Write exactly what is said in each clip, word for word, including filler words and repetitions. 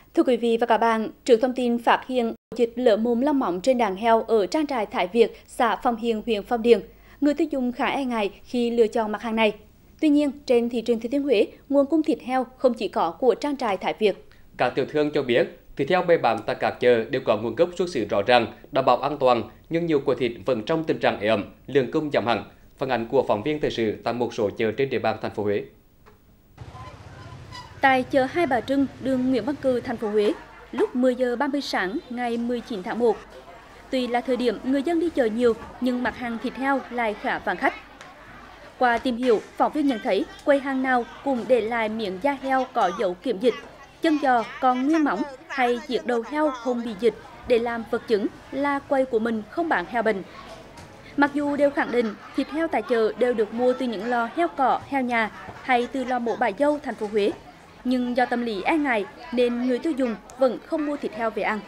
Thưa quý vị và các bạn, trước thông tin phát hiện dịch lở mồm long móng trên đàn heo ở trang trại Thái Việt, xã Phong Hiền, huyện Phong Điền, người tiêu dùng khá e ngại khi lựa chọn mặt hàng này. Tuy nhiên, trên thị trường Thừa Thiên Huế, nguồn cung thịt heo không chỉ có của trang trại Thái Việt. Các tiểu thương cho biết, thịt heo bày bán tại các chợ đều có nguồn gốc xuất xứ rõ ràng, đảm bảo an toàn, nhưng nhiều quả thịt vẫn trong tình trạng ế ẩm, lượng cung giảm hẳn. Phản ánh của phóng viên thời sự tại một số chợ trên địa bàn thành phố Huế. Tại chợ Hai Bà Trưng, đường Nguyễn Văn Cừ, thành phố Huế, lúc mười giờ ba mươi sáng ngày mười chín tháng một. Tuy là thời điểm người dân đi chợ nhiều, nhưng mặt hàng thịt heo lại khá vắng khách. Qua tìm hiểu, phóng viên nhận thấy quầy hàng nào cũng để lại miếng da heo có dấu kiểm dịch, chân giò còn nguyên móng hay chiếc đầu heo không bị dịch để làm vật chứng là quầy của mình không bán heo bệnh. Mặc dù đều khẳng định thịt heo tại chợ đều được mua từ những lò heo cỏ, heo nhà hay từ lò mổ Bà Dâu, thành phố Huế, nhưng do tâm lý e ngại nên người tiêu dùng vẫn không mua thịt heo về ăn.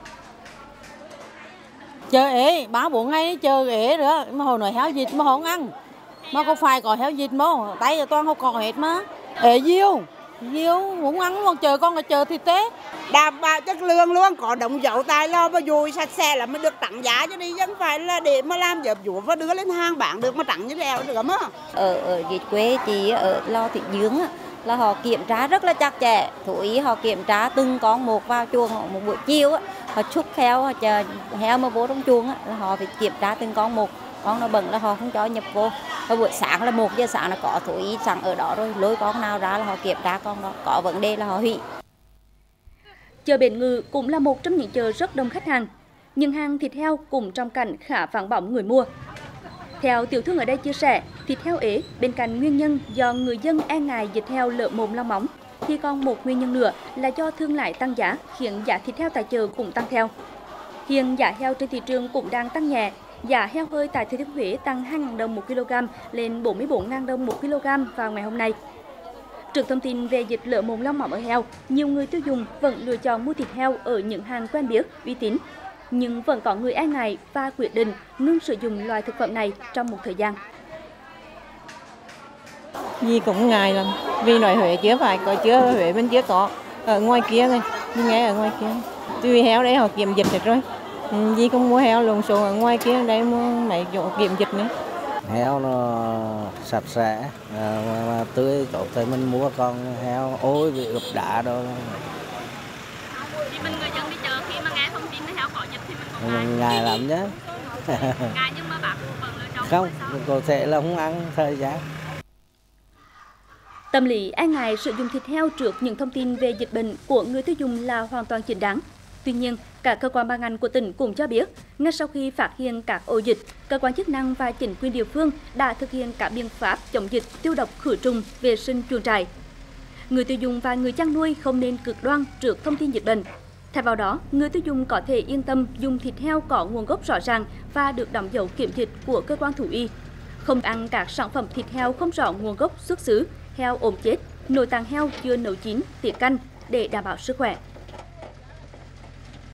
Chờ ế, ba bốn ngày chờ ế nữa, mà hồi nói heo dịch mà không ăn. Mà có phải có heo dịch mà, tay toàn không có hết mà. Ế diêu, diêu, không ăn một chờ con là chờ thịt tế. Đảm bảo chất lượng luôn, có đóng dấu tài lo mà dùi sạch sẽ là mới được tặng giá cho đi, chứ không phải là để mà làm dập dũa và đưa lên hàng bán được mà tặng như leo được mà. Ở, ở dịch quê chị ở lo thịt dưỡng là họ kiểm tra rất là chặt chẽ, thú ý họ kiểm tra từng con một vào chuồng một buổi chiều á, họ chúc heo, họ chờ heo mà vô trong chuồng á, là họ phải kiểm tra từng con một, con nó bẩn là họ không cho nhập vô. Và buổi sáng là một giờ sáng là có thú ý sẵn ở đó rồi, lôi con nào ra là họ kiểm tra con đó, có vấn đề là họ hủy. Chợ Bến Ngự cũng là một trong những chợ rất đông khách hàng, nhưng hàng thịt heo cũng trong cảnh khá vắng bóng người mua. Theo tiểu thương ở đây chia sẻ, thịt heo ế bên cạnh nguyên nhân do người dân e ngại dịch heo lở mồm long móng, thì còn một nguyên nhân nữa là do thương lái tăng giá khiến giá thịt heo tại chợ cũng tăng theo. Hiện giá heo trên thị trường cũng đang tăng nhẹ, giá heo hơi tại Thừa Thiên Huế tăng hai nghìn đồng một kg lên bốn mươi bốn nghìn đồng một kg vào ngày hôm nay. Trước thông tin về dịch lở mồm long móng ở heo, nhiều người tiêu dùng vẫn lựa chọn mua thịt heo ở những hàng quen biết, uy tín. Nhưng vẫn có người e ngại và quyết định ngưng sử dụng loại thực phẩm này trong một thời gian. Dì cũng ngại lắm, vì nói Huế chưa phải, có chưa Huế bên chưa có, ở ngoài kia này, nghe ở ngoài kia. Tuy heo đấy họ kiểm dịch được rồi, dì không mua heo lộn xộn ở ngoài kia, đây mua mấy chỗ kiểm dịch nữa. Heo nó sạch sẽ, mà tươi, chỗ thấy mình mua con heo ôi bị ướp đá đâu. Thì mình người dân đi chợ khi mà nghe thông tin heo có dịch thì mình cũng ngại. Mình ngại lắm nhé. Ngại nhưng mà bạn vẫn lựa chọn. Không, có thể là không ăn thời gian. Tâm lý e ngại sử dụng thịt heo trước những thông tin về dịch bệnh của người tiêu dùng là hoàn toàn chính đáng. Tuy nhiên, các cơ quan ban ngành của tỉnh cũng cho biết, ngay sau khi phát hiện các ổ dịch, cơ quan chức năng và chính quyền địa phương đã thực hiện các biện pháp chống dịch, tiêu độc khử trùng, vệ sinh chuồng trại. Người tiêu dùng và người chăn nuôi không nên cực đoan trước thông tin dịch bệnh. Thay vào đó, người tiêu dùng có thể yên tâm dùng thịt heo có nguồn gốc rõ ràng và được đóng dấu kiểm dịch của cơ quan thú y. Không ăn các sản phẩm thịt heo không rõ nguồn gốc xuất xứ, heo ốm chết, nội tạng heo chưa nấu chín, tiết canh để đảm bảo sức khỏe.